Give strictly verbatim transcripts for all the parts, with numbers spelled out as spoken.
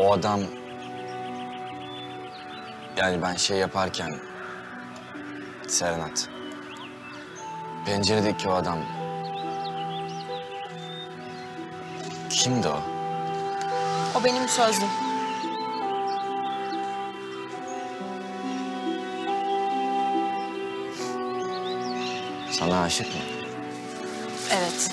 o adam... Yani ben şey yaparken... Serenat. Penceredeki o adam... Kimdi o? O benim sözlüm. Sana aşık mı? Evet.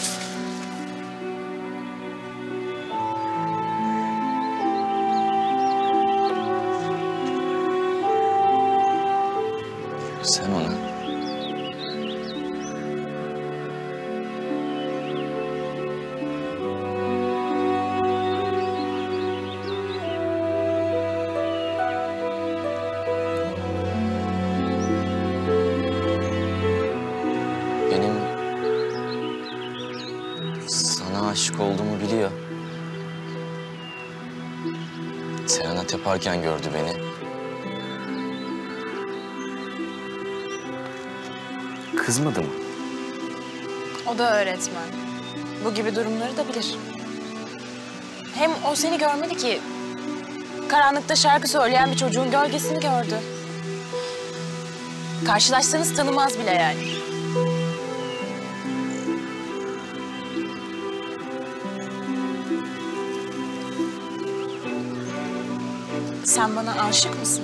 Sen ona... Benim... sana aşık olduğumu biliyor. Serenat yaparken gördü beni. Kızmadı mı? O da öğretmen. Bu gibi durumları da bilir. Hem o seni görmedi ki. Karanlıkta şarkı söyleyen bir çocuğun gölgesini gördü. Karşılaşsanız tanımaz bile yani. Sen bana aşık mısın?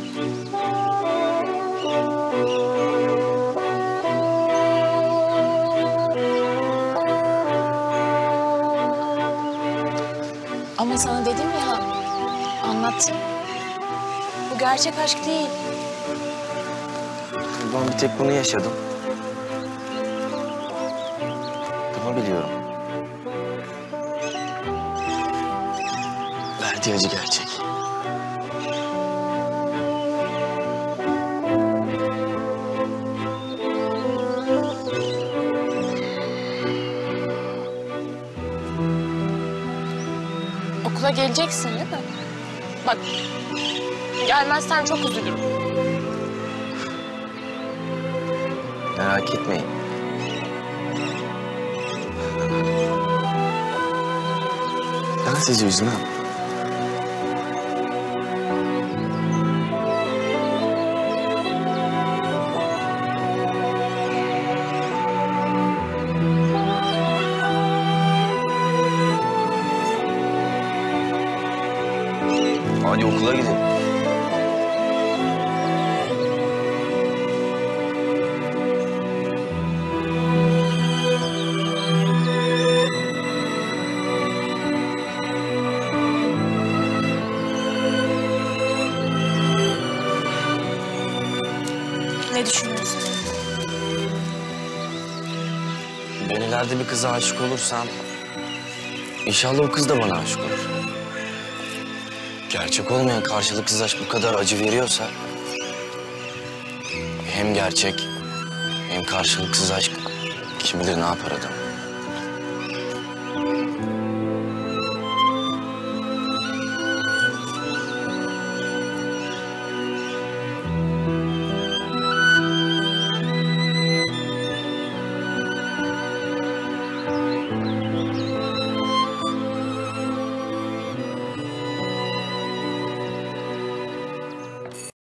Ama sana dedim ya, anlattım. Bu gerçek aşk değil. Ben bir tek bunu yaşadım. Bunu biliyorum. Verdiği acı gerçek. Okula geleceksin değil mi? Bak, gelmezsen çok üzülürüm. Merak etmeyin. Ben sizi üzmem. Hadi okula gidelim. Ne düşünüyorsun? Ben ileride bir kıza aşık olursam... İnşallah o kız da bana aşık olur. Gerçek olmayan karşılıksız aşk bu kadar acı veriyorsa... Hem gerçek hem karşılıksız aşk kim bilir ne yapar adam.